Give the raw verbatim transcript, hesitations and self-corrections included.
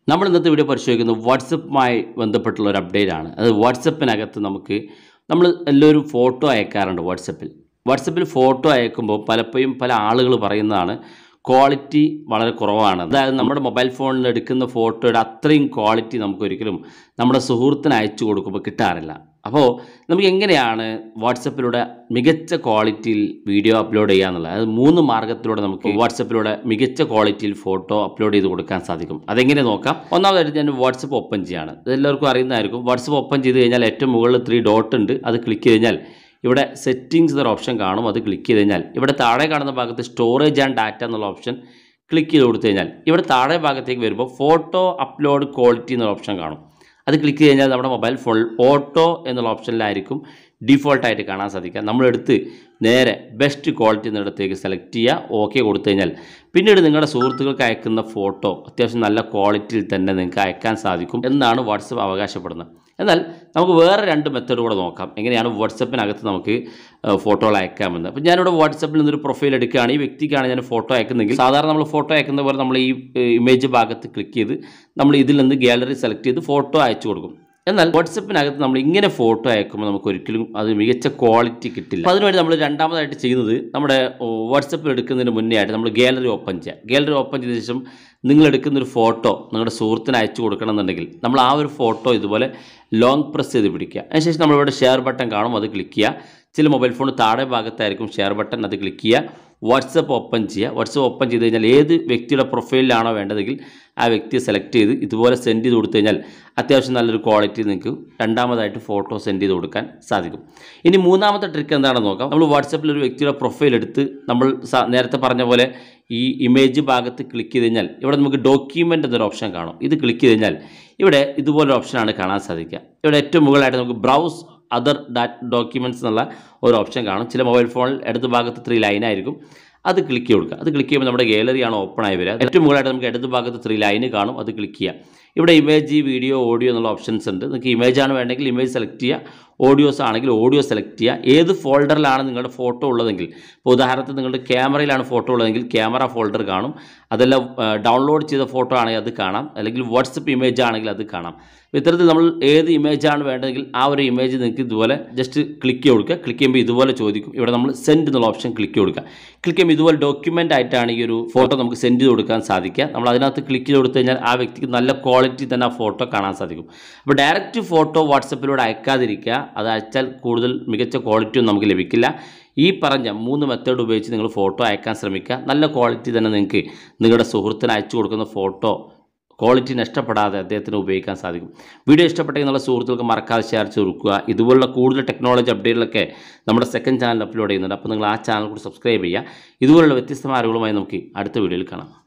നമ്മൾ ഇന്നത്തെ വീഡിയോ പരിശോധിക്കുന്നത് വാട്സപ്പുമായി ബന്ധപ്പെട്ടുള്ള ഒരു അപ്ഡേറ്റ് ആണ്. അത് വാട്സപ്പിനകത്ത് നമുക്ക് നമ്മൾ എല്ലാവരും ഫോട്ടോ അയക്കാറുണ്ട്. വാട്സപ്പിൽ വാട്സപ്പിൽ ഫോട്ടോ അയക്കുമ്പോൾ പലപ്പോഴും പല ആളുകൾ പറയുന്നതാണ് ക്വാളിറ്റി വളരെ കുറവാണ്. അതായത് നമ്മുടെ മൊബൈൽ ഫോണിൽ എടുക്കുന്ന ഫോട്ടോയുടെ അത്രയും ക്വാളിറ്റി നമുക്കൊരിക്കലും നമ്മുടെ സുഹൃത്തിന് അയച്ചു കൊടുക്കുമ്പോൾ കിട്ടാറില്ല. അപ്പോൾ നമുക്ക് എങ്ങനെയാണ് വാട്സപ്പിലൂടെ മികച്ച ക്വാളിറ്റിയിൽ വീഡിയോ അപ്ലോഡ് ചെയ്യുക എന്നുള്ളത്, അതായത് മൂന്ന് മാർഗ്ഗത്തിലൂടെ നമുക്ക് വാട്സപ്പിലൂടെ മികച്ച ക്വാളിറ്റിയിൽ ഫോട്ടോ അപ്ലോഡ് ചെയ്ത് കൊടുക്കാൻ സാധിക്കും. അതെങ്ങനെ നോക്കാം. ഒന്നാമതായിട്ട് ഞാൻ വാട്സപ്പ് ഓപ്പൺ ചെയ്യാണ്. ഇതെല്ലാവർക്കും അറിയുന്നതായിരിക്കും. വാട്സപ്പ് ഓപ്പൺ ചെയ്ത് കഴിഞ്ഞാൽ ഏറ്റവും മുകളിൽ ത്രീ ഡോട്ട് ഉണ്ട്. അത് ക്ലിക്ക് ചെയ്ത് കഴിഞ്ഞാൽ ഇവിടെ സെറ്റിങ്സ് എന്നൊരു ഓപ്ഷൻ കാണും. അത് ക്ലിക്ക് ചെയ്ത് കഴിഞ്ഞാൽ ഇവിടെ താഴെ കാണുന്ന ഭാഗത്ത് സ്റ്റോറേജ് ആൻഡ് ഡാറ്റ എന്നുള്ള ഓപ്ഷൻ ക്ലിക്ക് ചെയ്ത് കൊടുത്തു കഴിഞ്ഞാൽ ഇവിടെ താഴെ ഭാഗത്തേക്ക് വരുമ്പോൾ ഫോട്ടോ അപ്ലോഡ് ക്വാളിറ്റി എന്നൊരു ഓപ്ഷൻ കാണും. അത് ക്ലിക്ക് ചെയ്ത് കഴിഞ്ഞാൽ നമ്മുടെ മൊബൈൽ ഫോണിൽ ഓട്ടോ എന്നുള്ള ഓപ്ഷനിലായിരിക്കും ഡിഫോൾട്ടായിട്ട് കാണാൻ സാധിക്കുക. നമ്മളെടുത്ത് നേരെ ബെസ്റ്റ് ക്വാളിറ്റി എന്നിടത്തേക്ക് സെലക്ട് ചെയ്യുക, ഓക്കെ കൊടുത്തു കഴിഞ്ഞാൽ പിന്നീട് നിങ്ങളുടെ സുഹൃത്തുക്കൾക്ക് അയക്കുന്ന ഫോട്ടോ അത്യാവശ്യം നല്ല ക്വാളിറ്റിയിൽ തന്നെ നിങ്ങൾക്ക് അയക്കാൻ സാധിക്കും എന്നാണ് വാട്സപ്പ് അവകാശപ്പെടുന്നത്. എന്നാൽ നമുക്ക് വേറെ രണ്ട് മെത്തേഡ് കൂടെ നോക്കാം, എങ്ങനെയാണ് വാട്സപ്പിനകത്ത് നമുക്ക് ഫോട്ടോകൾ അയക്കാമെന്ന്. അപ്പോൾ ഞാനിവിടെ വാട്സപ്പിൽ നിന്നൊരു പ്രൊഫൈൽ എടുക്കുകയാണ്. ഈ വ്യക്തിക്കാണ് ഞാൻ ഫോട്ടോ അയക്കുന്നതെങ്കിൽ സാധാരണ നമ്മൾ ഫോട്ടോ അയക്കുന്ന പോലെ നമ്മൾ ഈ ഇമേജ് ഭാഗത്ത് ക്ലിക്ക് ചെയ്ത് നമ്മൾ ഇതിൽ നിന്ന് ഗാലറി സെലക്ട് ചെയ്ത് ഫോട്ടോ അയച്ചു കൊടുക്കും. എന്നാൽ വാട്സപ്പിനകത്ത് നമ്മൾ ഇങ്ങനെ ഫോട്ടോ അയക്കുമ്പോൾ നമുക്ക് ഒരിക്കലും അത് മികച്ച ക്വാളിറ്റി കിട്ടില്ല. അപ്പോൾ അതിനുവേണ്ടി നമ്മൾ രണ്ടാമതായിട്ട് ചെയ്യുന്നത് നമ്മുടെ വാട്സപ്പിൽ എടുക്കുന്നതിന് മുന്നേ ആയിട്ട് നമ്മൾ ഗാലറി ഓപ്പൺ ചെയ്യുക. ഗാലറി ഓപ്പൺ ചെയ്ത ശേഷം നിങ്ങൾ എടുക്കുന്നൊരു ഫോട്ടോ നിങ്ങളുടെ സുഹൃത്തിന് അയച്ചു കൊടുക്കണം എന്നുണ്ടെങ്കിൽ നമ്മൾ ആ ഒരു ഫോട്ടോ ഇതുപോലെ ലോങ് പ്രസ് ചെയ്ത് പിടിക്കുക. അതിനുശേഷം നമ്മളിവിടെ ഷെയർ ബട്ടൺ കാണും. അത് ക്ലിക്ക് ചെയ്യുക. ചില മൊബൈൽ ഫോൺ താഴെ ഭാഗത്തായിരിക്കും ഷെയർ ബട്ടൺ. അത് ക്ലിക്ക് ചെയ്യുക. വാട്സപ്പ് ഓപ്പൺ ചെയ്യുക. വാട്സപ്പ് ഓപ്പൺ ചെയ്ത് കഴിഞ്ഞാൽ ഏത് വ്യക്തിയുടെ പ്രൊഫൈലിലാണോ വേണ്ടതെങ്കിൽ ആ വ്യക്തിയെ സെലക്ട് ചെയ്ത് ഇതുപോലെ സെൻഡ് ചെയ്ത് കൊടുത്തു കഴിഞ്ഞാൽ അത്യാവശ്യം നല്ലൊരു ക്വാളിറ്റി നിങ്ങൾക്ക് രണ്ടാമതായിട്ട് ഫോട്ടോ സെൻഡ് ചെയ്ത് കൊടുക്കാൻ സാധിക്കും. ഇനി മൂന്നാമത്തെ ട്രിക്ക് എന്താണെന്ന് നോക്കാം. നമ്മൾ വാട്സപ്പിൽ ഒരു വ്യക്തിയുടെ പ്രൊഫൈൽ എടുത്ത് നമ്മൾ നേരത്തെ പറഞ്ഞ പോലെ ഈ ഇമേജ് ഭാഗത്ത് ക്ലിക്ക് ചെയ്ത് കഴിഞ്ഞാൽ ഇവിടെ നമുക്ക് ഡോക്യുമെൻ്റ് എന്നൊരു ഓപ്ഷൻ കാണും. ഇത് ക്ലിക്ക് ചെയ്ത് കഴിഞ്ഞാൽ ഇവിടെ ഇതുപോലൊരു ഓപ്ഷനാണ് കാണാൻ സാധിക്കുക. ഇവിടെ ഏറ്റവും മുകളിലായിട്ട് നമുക്ക് ബ്രൗസ് അതർ ഡാറ്റ് ഡോക്യുമെൻറ്റ്സ് എന്നുള്ള ഒരു ഓപ്ഷൻ കാണും. ചില മൊബൈൽ ഫോണിൽ ഇടത് ഭാഗത്ത് ത്രീ ലൈനായിരിക്കും. അത് ക്ലിക്ക് ചെയ്ത് കൊടുക്കുക. അത് ക്ലിക്ക് ചെയ്യുമ്പോൾ നമ്മുടെ ഗാലറിയാണ് ഓപ്പൺ ആയി വരിക. ഏറ്റവും മുകളിലായിട്ട് നമുക്ക് ഇടത് ഭാഗത്ത് ത്രീ ലൈന് കാണും. അത് ക്ലിക്ക് ചെയ്യുക. ഇവിടെ ഇമേജ്, വീഡിയോ, ഓഡിയോ എന്നുള്ള ഓപ്ഷൻസ് ഉണ്ട്. നിങ്ങൾക്ക് ഇമേജാണ് വേണമെങ്കിൽ ഇമേജ് സെലക്ട് ചെയ്യുക. ഓഡിയോസ് ആണെങ്കിൽ ഓഡിയോ സെലക്ട് ചെയ്യുക. ഏത് ഫോൾഡറിലാണ് നിങ്ങളുടെ ഫോട്ടോ ഉള്ളതെങ്കിൽ, ഇപ്പോൾ ഉദാഹരണത്തിന് നിങ്ങളുടെ ക്യാമറയിലാണ് ഫോട്ടോ ഉള്ളതെങ്കിൽ ക്യാമറ ഫോൾഡർ കാണും. അതെല്ലാം ഡൗൺലോഡ് ചെയ്ത ഫോട്ടോ ആണെങ്കിൽ അത് കാണാം. അല്ലെങ്കിൽ വാട്സപ്പ് ഇമേജ് ആണെങ്കിൽ അത് കാണാം. ഇത്തരത്തിൽ നമ്മൾ ഏത് ഇമേജാണ് വേണ്ടതെങ്കിൽ ആ ഒരു ഇമേജ് നിങ്ങൾക്ക് ഇതുപോലെ ജസ്റ്റ് ക്ലിക്ക് ചെയ്ത് കൊടുക്കുക. ക്ലിക്ക് ചെയ്യുമ്പോൾ ഇതുപോലെ ചോദിക്കും. ഇവിടെ നമ്മൾ സെൻഡ് എന്നുള്ള ഓപ്ഷൻ ക്ലിക്ക് ചെയ്ത് കൊടുക്കുക. ക്ലിക്ക് ചെയ്യുമ്പോൾ ഇതുപോലെ ഡോക്യുമെൻ്റ് ആയിട്ടാണ് ഈ ഒരു ഫോട്ടോ നമുക്ക് സെൻഡ് ചെയ്ത് കൊടുക്കാൻ സാധിക്കുക. നമ്മൾ അതിനകത്ത് ക്ലിക്ക് ചെയ്ത് കൊടുത്തു കഴിഞ്ഞാൽ ആ വ്യക്തിക്ക് നല്ല ക്വാളിറ്റി തന്നെ ആ ഫോട്ടോ കാണാൻ സാധിക്കും. അപ്പോൾ ഡയറക്റ്റ് ഫോട്ടോ വാട്സപ്പിലൂടെ അയക്കാതിരിക്കുക. അത് അയച്ചാൽ കൂടുതൽ മികച്ച ക്വാളിറ്റിയൊന്നും നമുക്ക് ലഭിക്കില്ല. ഈ പറഞ്ഞ മൂന്ന് മെത്തേഡ് ഉപയോഗിച്ച് നിങ്ങൾ ഫോട്ടോ അയക്കാൻ ശ്രമിക്കുക. നല്ല ക്വാളിറ്റി തന്നെ നിങ്ങൾക്ക് നിങ്ങളുടെ സുഹൃത്തിന് അയച്ചു കൊടുക്കുന്ന ഫോട്ടോ ക്വാളിറ്റി നഷ്ടപ്പെടാതെ അദ്ദേഹത്തിന് ഉപയോഗിക്കാൻ സാധിക്കും. വീഡിയോ ഇഷ്ടപ്പെട്ടെങ്കിൽ നമ്മുടെ സുഹൃത്തുക്കൾക്ക് മറക്കാതെ ഷെയർ ചെയ്ത് കൊടുക്കുക. ഇതുപോലുള്ള കൂടുതൽ ടെക്നോളജി അപ്ഡേറ്റുകളൊക്കെ നമ്മുടെ സെക്കൻഡ് ചാനൽ അപ്ലോഡ് ചെയ്യുന്നുണ്ട്. അപ്പോൾ നിങ്ങൾ ആ ചാനൽ കൂടി സബ്സ്ക്രൈബ് ചെയ്യുക. ഇതുപോലുള്ള വ്യത്യസ്തമായ അറിവുകളുമായി നമുക്ക് അടുത്ത വീഡിയോയിൽ കാണാം.